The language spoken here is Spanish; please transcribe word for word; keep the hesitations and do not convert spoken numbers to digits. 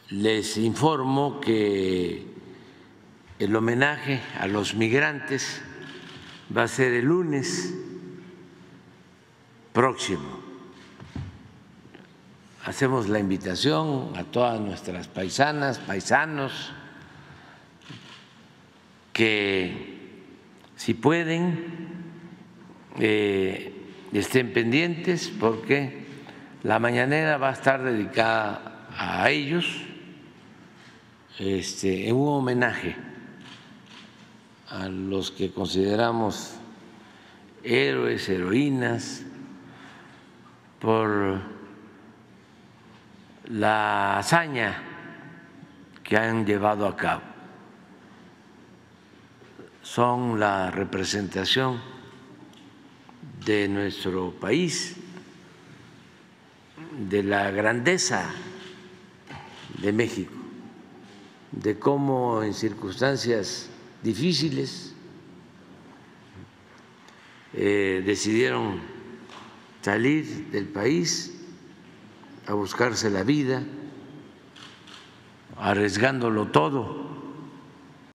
les informo que el homenaje a los migrantes va a ser el lunes próximo. Hacemos la invitación a todas nuestras paisanas, paisanos, que si pueden eh, estén pendientes, porque la mañanera va a estar dedicada a ellos, este, en un homenaje a los que consideramos héroes, heroínas, por la hazaña que han llevado a cabo. Son la representación de nuestro país, de la grandeza de México, de cómo en circunstancias difíciles eh, decidieron salir del país a buscarse la vida, arriesgándolo todo